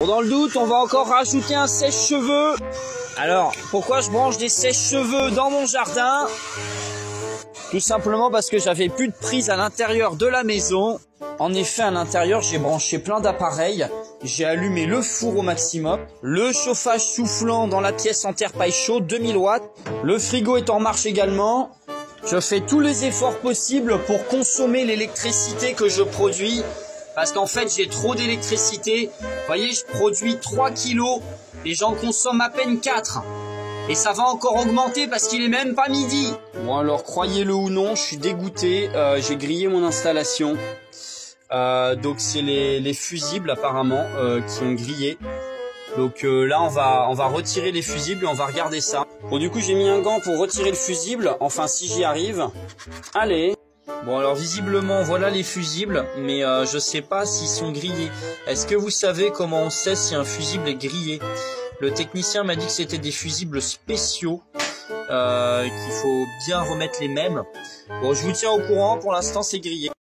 Dans le doute, on va encore rajouter un sèche-cheveux. Alors, pourquoi je branche des sèche-cheveux dans mon jardin? Tout simplement parce que j'avais plus de prise à l'intérieur de la maison. En effet, à l'intérieur, j'ai branché plein d'appareils. J'ai allumé le four au maximum. Le chauffage soufflant dans la pièce en terre paille chaude, 2000 watts. Le frigo est en marche également. Je fais tous les efforts possibles pour consommer l'électricité que je produis. Parce qu'en fait, j'ai trop d'électricité. Vous voyez, je produis 3 kilos et j'en consomme à peine 4. Et ça va encore augmenter parce qu'il est même pas midi. Bon alors, croyez-le ou non, je suis dégoûté. J'ai grillé mon installation. Donc c'est les fusibles apparemment qui ont grillé. Donc là, on va retirer les fusibles et on va regarder ça. Bon, du coup, j'ai mis un gant pour retirer le fusible. Enfin, si j'y arrive. Allez. Bon alors visiblement voilà les fusibles, mais je sais pas s'ils sont grillés. Est-ce que vous savez comment on sait si un fusible est grillé? Le technicien m'a dit que c'était des fusibles spéciaux, qu'il faut bien remettre les mêmes. Bon, je vous tiens au courant, pour l'instant c'est grillé.